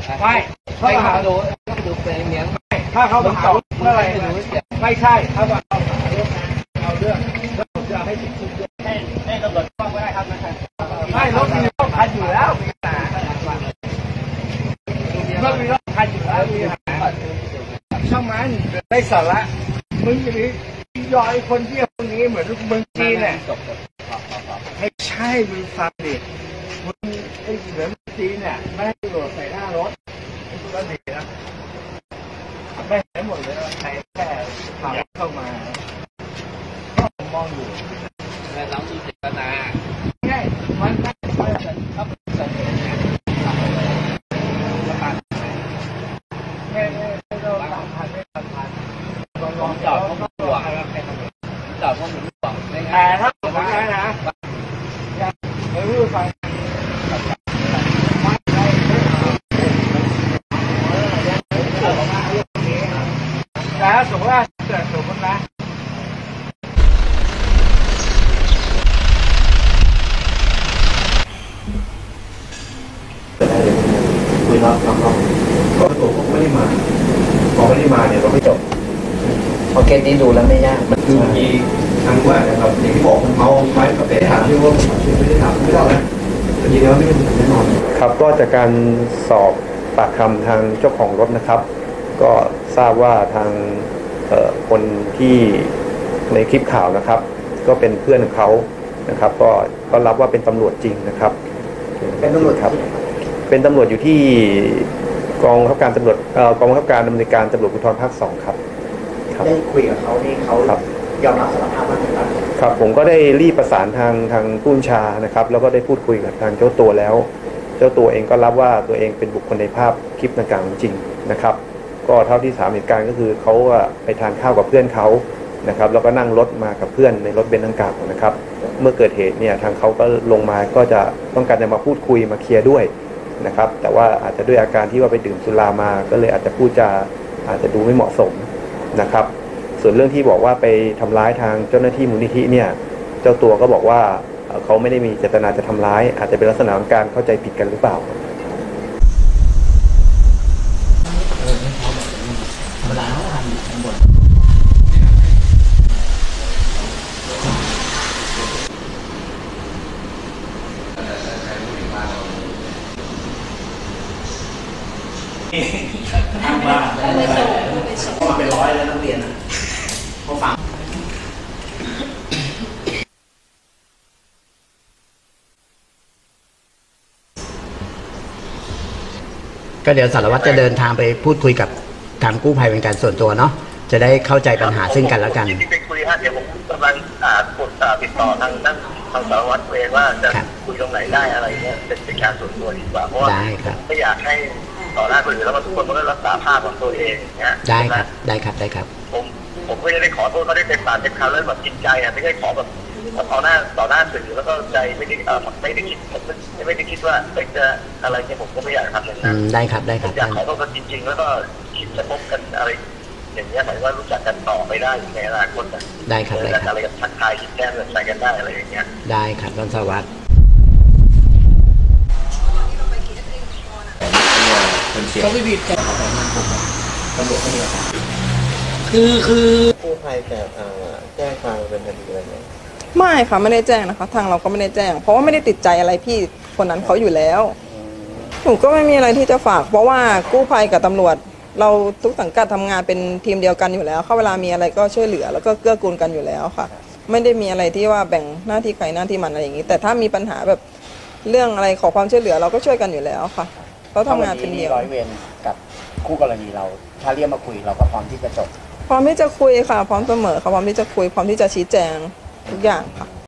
ไม่ถ้าเขาดูเป็นเมียงถ้าเขาถามเมื่อไรไม่ใช่ถ้าว่าเอาเรื่องแล้วผมจะให้ติดคุกให้ตำรวจฟ้องไม่ได้ครับไม่รถมีรถคันอยู่แล้วมีปัญหารถมีรถคันอยู่แล้วมีปัญหาช่างมันได้สาระมึงจะมีย่อยคนเที่ยวตรงนี้เหมือนเมืองจีนเนี่ยไม่ใช่มึงฟังดิมึงไอ้เหมือนจีนเนี่ยไม่ให้ตำรวจใส่หน้ารถก็ดีนะไม่เห็นหมดเลยใครแค่ขับเข้ามาก็มองอยู่แต่เรามีเจตนาใช่มันไม่ครับสำเร็จเนี่ยไม่เราตามทันไม่ทันลองจอดเขาไม่หวังจอดเขาไม่หวังแต่ถ้าผมไม่ได้นะไม่รู้ไฟแล้วสมมติว่าเกิดสมมตินะคุยรับก็ตัวผมไม่ได้มาพอไม่ได้มาเนี่ยเราไม่จบพอเคสนี้ดูแล้วไม่ยากมันคือเมื่อกี้ทางว่านะครับอย่างที่บอกมันเมาไม้กระเป๋ถามที่ว่าไม่ได้ถามไม่ได้นะจริงๆแล้วไม่เป็นแน่นอนครับก็จากการสอบปากคำทางเจ้าของรถนะครับก็ทราบว่าทางคนที่ในคลิปข่าวนะครับก็เป็นเพื่อนของเขานะครับก็รับว่าเป็นตำรวจจริงนะครับเป็นตำรวจครับเป็นตำรวจอยู่ที่กองบังคับการตำรวจกองบังคับการดำเนินการตำรวจภูธรภาค 2ครับได้คุยกับเขานี่เขายอมรับสารภาพว่าเป็นครับผมก็ได้รีบประสานทางผู้บัญชานะครับแล้วก็ได้พูดคุยกับทางเจ้าตัวแล้วเจ้าตัวเองก็รับว่าตัวเองเป็นบุคคลในภาพคลิปดังกล่าวจริงนะครับก็เท่าที่ถามเหตุการณ์ก็คือเขาไปทานข้าวกับเพื่อนเขานะครับแล้วก็นั่งรถมากับเพื่อนในรถเบนซ์ดังกล่าวนะครับเมื่อเกิดเหตุเนี่ยทางเขาก็ลงมาก็จะต้องการจะมาพูดคุยมาเคลียร์ด้วยนะครับแต่ว่าอาจจะด้วยอาการที่ว่าไปดื่มสุรามาก็เลยอาจจะพูดจาอาจจะดูไม่เหมาะสมนะครับส่วนเรื่องที่บอกว่าไปทำร้ายทางเจ้าหน้าที่มูลนิธิเนี่ยเจ้าตัวก็บอกว่าเขาไม่ได้มีเจตนาจะทำร้ายอาจจะเป็นลักษณะของการเข้าใจผิดกันหรือเปล่าทางบ้านมาเป็นร้อยแล้วนักเรียนนะพอฟังก็เดี๋ยวสารวัตรจะเดินทางไปพูดคุยกับทางกู้ภัยเป็นการส่วนตัวเนาะจะได้เข้าใจปัญหาซึ่งกันและกันที่ไปคุยฮะเดี๋ยวผมกำลังกดติดต่อทางสารวัตรเวรว่าจะคุยตรงไหนได้อะไรเนี่ยเป็นการส่วนตัวดีกว่าเพราะว่าไม่อยากให้ต่อหน้าคนอื่นแล้วทุกคนมันก็รักษาภาพของตัวเองเนี่ยได้ครับผมก็จะได้ขอโทษเขาได้เต็มปากเต็มคำแล้วแบบจริงใจไม่ได้ขอแบบต่อหน้าสื่อแล้วก็ใจไม่ได้คิดไม่ได้คิดว่าจะอะไรเนี่ยผมก็ไม่อยากทำอย่างนั้นได้ครับอยากขอโทษกันจริงๆแล้วก็คิดจะพบกันอะไรอย่างเงี้ยหมายว่ารู้จักกันต่อไปได้ในอนาคตได้ครับอะไรกับทักทายคิดแก้เงินใส่กันได้อะไรอย่างเงี้ยได้ครับท่านสารวัตรเขาไม่ผิดกันตำรวจเขามีคือกู้ภัยแต่แจ้งความเป็นคดีอะไรไหมไม่ค่ะไม่ได้แจ้งนะคะทางเราก็ไม่ได้แจ้งเพราะว่าไม่ได้ติดใจอะไรพี่คนนั้นเขาอยู่แล้วหนูก็ไม่มีอะไรที่จะฝากเพราะว่ากู้ภัยกับตำรวจเราทุกสังกัดทำงานเป็นทีมเดียวกันอยู่แล้วเข้าเวลามีอะไรก็ช่วยเหลือแล้วก็เกื้อกูลกันอยู่แล้วค่ะไม่ได้มีอะไรที่ว่าแบ่งหน้าที่ใครหน้าที่มันอะไรอย่างนี้แต่ถ้ามีปัญหาแบบเรื่องอะไรขอความช่วยเหลือเราก็ช่วยกันอยู่แล้วค่ะเราทำงานเป็นเดียวร้อยเวรกับคู่กรณีเราถ้าเรียกมาคุยเราก็พร้อมที่จะจบพร้อมที่จะคุยค่ะพร้อมเสมอค่ะพร้อมที่จะคุยพร้อมที่จะชี้แจงทุกอย่างค่ะ